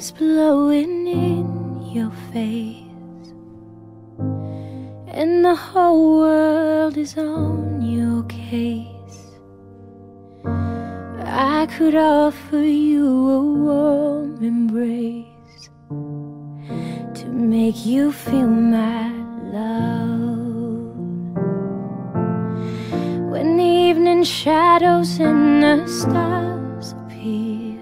is blowing in your face, and the whole world is on your case. I could offer you a warm embrace to make you feel my love. When the evening shadows and the stars appear,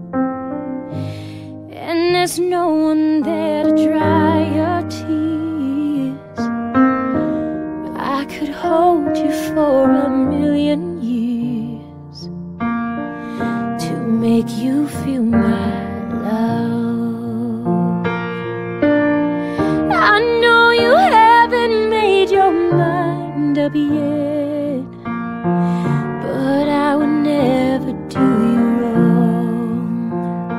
and there's no one there to dry your tears, I could hold you for a million years to make you feel my love. I know you haven't made your mind up yet, but I would never do you wrong.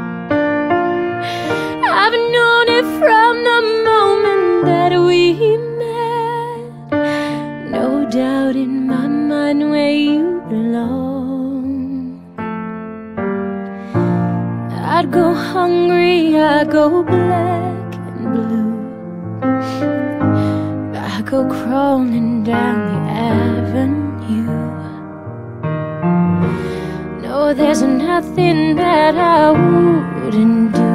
I've known it from the moment that we met. No doubt in my mind where you belong. I'd go hungry, I'd go black and blue, I'd go crawling down the avenue. No, there's nothing that I wouldn't do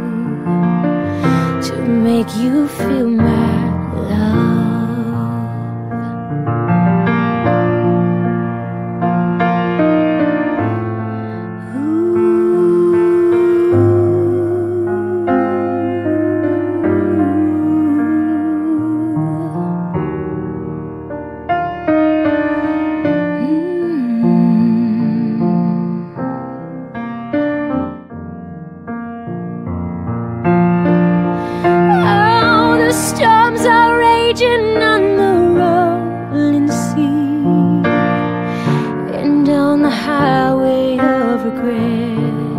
to make you feel my love. On the rolling sea, and on the highway of regret,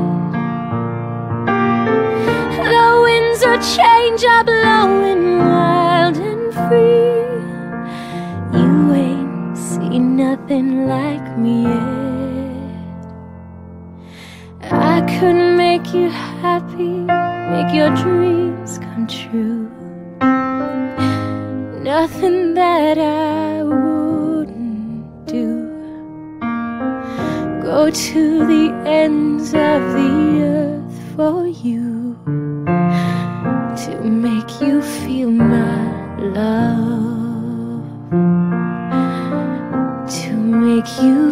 the winds of change are blowing wild and free. You ain't seen nothing like me yet. I could make you happy, make your dreams come true. Nothing that I wouldn't do. Go to the ends of the earth for you to make you feel my love, to make you